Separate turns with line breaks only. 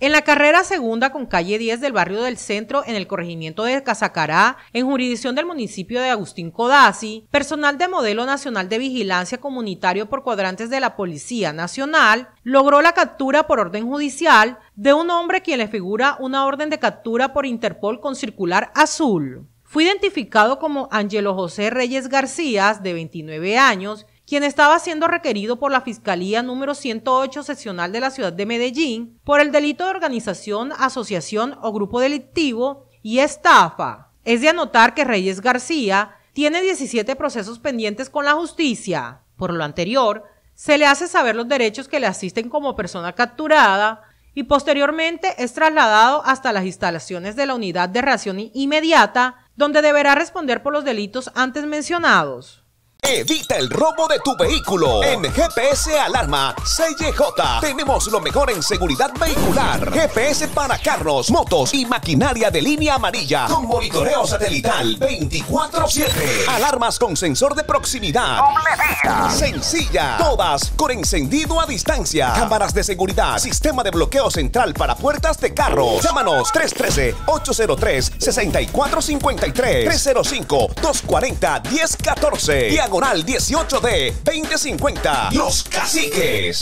En la carrera segunda con calle 10 del barrio del Centro, en el corregimiento de Casacará, en jurisdicción del municipio de Agustín Codazzi, personal de Modelo Nacional de Vigilancia Comunitario por cuadrantes de la Policía Nacional logró la captura por orden judicial de un hombre quien le figura una orden de captura por Interpol con circular azul. Fue identificado como Ángelo José Reyes García, de 29 años, quien estaba siendo requerido por la Fiscalía número 108 seccional de la ciudad de Medellín por el delito de organización, asociación o grupo delictivo y estafa. Es de anotar que Reyes García tiene 17 procesos pendientes con la justicia. Por lo anterior, se le hace saber los derechos que le asisten como persona capturada y posteriormente es trasladado hasta las instalaciones de la Unidad de Reacción Inmediata, donde deberá responder por los delitos antes mencionados.
Evita el robo de tu vehículo. En GPS Alarma CJ tenemos lo mejor en seguridad vehicular. GPS para carros, motos y maquinaria de línea amarilla con monitoreo satelital 24/7. Alarmas con sensor de proximidad. Sencilla. Todas con encendido a distancia. Cámaras de seguridad. Sistema de bloqueo central para puertas de carros. Llámanos 313-803-6453. 305-240-1014. Diagonal 18D 2050. Los Caciques.